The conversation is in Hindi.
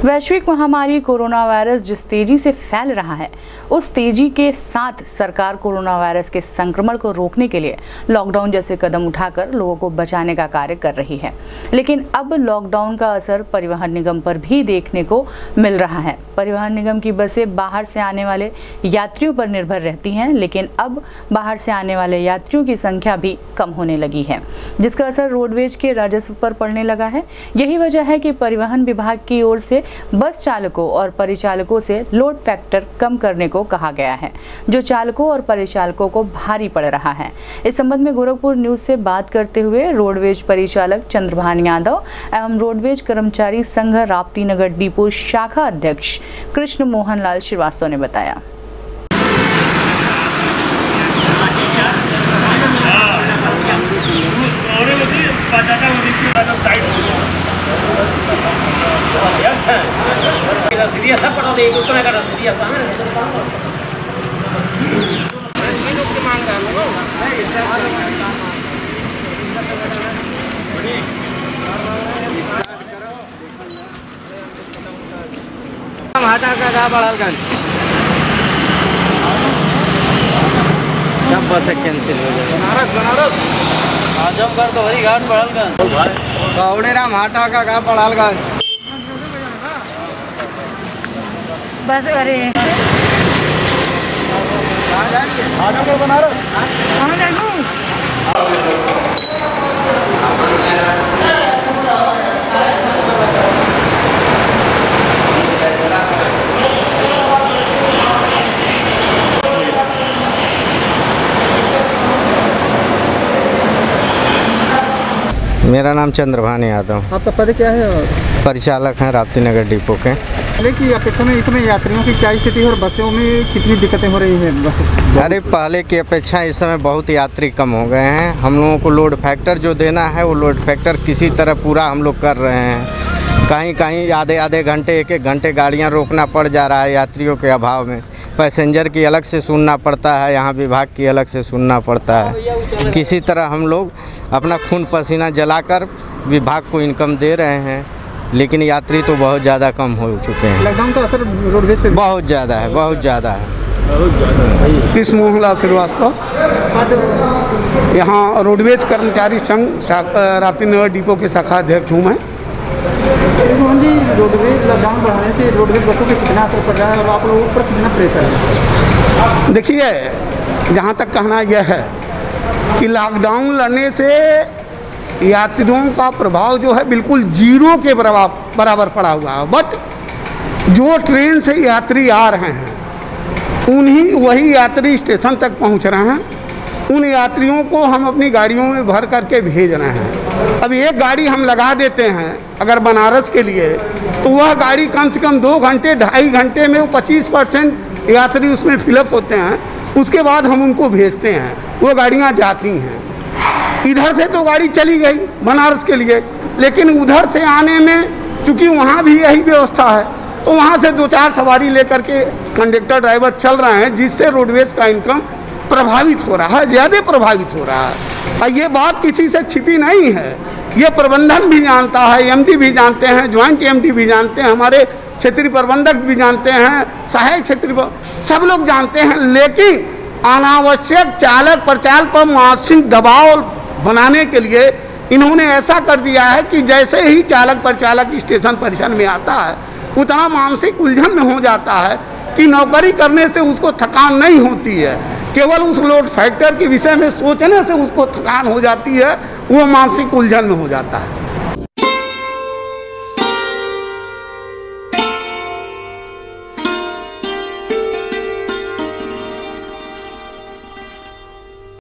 वैश्विक महामारी कोरोना वायरस जिस तेजी से फैल रहा है, उस तेजी के साथ सरकार कोरोना वायरस के संक्रमण को रोकने के लिए लॉकडाउन जैसे कदम उठाकर लोगों को बचाने का कार्य कर रही है। लेकिन अब लॉकडाउन का असर परिवहन निगम पर भी देखने को मिल रहा है। परिवहन निगम की बसें बाहर से आने वाले यात्रियों पर निर्भर रहती हैं, लेकिन अब बाहर से आने वाले यात्रियों की संख्या भी कम होने लगी है, जिसका असर रोडवेज के राजस्व पर पड़ने लगा है। यही वजह है कि परिवहन विभाग की ओर से बस चालकों और परिचालकों से लोड फैक्टर कम करने को कहा गया है, जो चालकों और परिचालकों को भारी पड़ रहा है। इस संबंध में गोरखपुर न्यूज से बात करते हुए रोडवेज परिचालक चंद्रभान यादव एवं रोडवेज कर्मचारी संघ राप्ती नगर डिपो शाखा अध्यक्ष कृष्ण मोहन लाल श्रीवास्तव ने बताया। सब बस कैंसिल हो जाए। बनारस आजमगढ़ तो हरी घाट पड़लगंज कौड़ेराम हाटा का पड़लगंज बस। अरे आजमगढ़ बनारस कहाँ जाऊँ? मेरा नाम चंद्रभान यादव। आपका पद क्या है? परिचालक हैं राप्ती नगर डिपो के। पहले की अपेक्षा में इस समय यात्रियों की क्या स्थिति है और बसों में कितनी दिक्कतें हो रही हैं? अरे पहले की अपेक्षा इस समय बहुत यात्री कम हो गए हैं। हम लोगों को लोड फैक्टर जो देना है वो लोड फैक्टर किसी तरह पूरा हम लोग कर रहे हैं। कहीं कहीं आधे घंटे एक घंटे गाड़ियाँ रोकना पड़ जा रहा है यात्रियों के अभाव में। पैसेंजर की अलग से सुनना पड़ता है, यहाँ विभाग की अलग से सुनना पड़ता है। किसी तरह हम लोग अपना खून पसीना जलाकर विभाग को इनकम दे रहे हैं, लेकिन यात्री तो बहुत ज़्यादा कम हो चुके हैं। लॉकडाउन का असर रोडवेज पे बहुत ज़्यादा है, बहुत ज़्यादा है। सही। कृष्ण मोहन लाल श्रीवास्तव, यहाँ रोडवेज कर्मचारी संघ राप्ती नगर डिपो के शाखा अध्यक्ष हूँ मैं। मोहन जी, रोडवेज लॉकडाउन बढ़ाने से रोडवेज बसों पे कितना असर पड़ रहा है और आप लोगों पर कितना प्रेशर है? देखिए, जहाँ तक कहना यह है कि लॉकडाउन लगने से यात्रियों का प्रभाव जो है बिल्कुल जीरो के बराबर पड़ा हुआ है। बट जो ट्रेन से यात्री आ रहे हैं वही यात्री स्टेशन तक पहुंच रहे हैं। उन यात्रियों को हम अपनी गाड़ियों में भर करके भेज रहे हैं। अब एक गाड़ी हम लगा देते हैं अगर बनारस के लिए, तो वह गाड़ी कम से कम 2 घंटे 2.5 घंटे में 25% यात्री उसमें फिलअप होते हैं। उसके बाद हम उनको भेजते हैं, वो गाड़ियाँ जाती हैं। इधर से तो गाड़ी चली गई बनारस के लिए, लेकिन उधर से आने में चूँकि वहाँ भी यही व्यवस्था है, तो वहाँ से 2-4 सवारी लेकर के कंडक्टर ड्राइवर चल रहे हैं, जिससे रोडवेज का इनकम प्रभावित हो रहा है, ज़्यादा प्रभावित हो रहा है। और ये बात किसी से छिपी नहीं है, ये प्रबंधन भी जानता है, एमडी भी जानते हैं, ज्वाइंट एमडी भी जानते हैं, हमारे क्षेत्रीय प्रबंधक भी जानते हैं, सहायक क्षेत्रीय सब लोग जानते हैं। लेकिन अनावश्यक चालक परिचालक पर मानसिक दबाव बनाने के लिए इन्होंने ऐसा कर दिया है कि जैसे ही चालक परिचालक स्टेशन परिसर में आता है, उतना मानसिक उलझन में हो जाता है कि नौकरी करने से उसको थकान नहीं होती है, केवल उस लोड फैक्टर के विषय में सोचने से उसको थकान हो जाती है, वो मानसिक उलझन में हो जाता है।